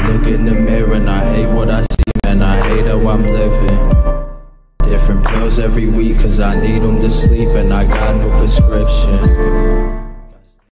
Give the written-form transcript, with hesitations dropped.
look in the mirror and I hate what I see, man, I hate how I'm living. Different pills every week cause I need them to sleep and I got no prescription.